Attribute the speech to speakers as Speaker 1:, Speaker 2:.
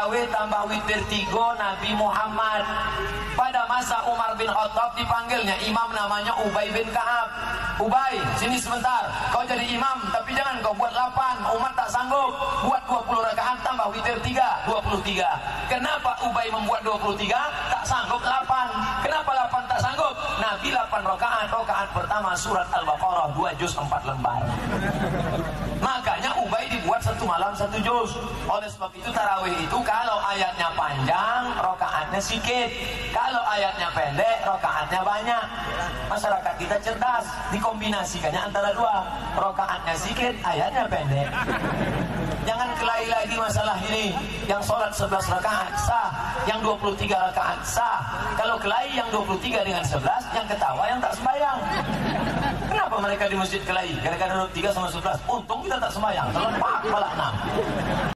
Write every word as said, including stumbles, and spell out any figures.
Speaker 1: tarawih tambah witir tiga Nabi Muhammad. Pada masa Umar bin Khattab dipanggilnya imam namanya Ubay bin Ka'ab. Ubay, sini sebentar, kau jadi imam tapi jangan kau buat delapan, umat tak sanggup. Buat dua puluh rakaat tambah witir tiga, dua puluh tiga. Kenapa Ubay membuat dua puluh tiga? Tak sanggup delapan. Kenapa delapan tak sanggup? Nabi delapan rakaat, rakaat pertama surat Al-Baqarah dua juz empat lembar. Makanya Ubay dibuat satu malam satu juz. Oleh sebab itu tarawih itu kalau ayatnya panjang, rakaatnya sedikit. Kalau ayatnya pendek, rakaatnya banyak. Masyarakat kita cerdas, dikombinasikannya antara dua. Rakaatnya sedikit, ayatnya pendek. Jangan kelahi lagi masalah ini. Yang sholat sebelas rakaat sah, yang dua puluh tiga rakaat sah. Kalau kelahi yang dua puluh tiga dengan sebelas, yang ketawa yang tak sembahyang. Kenapa mereka di masjid kelahi? Gara-gara dua puluh tiga sama sebelas. Untung kita tak sembahyang. Terlepak malah enam.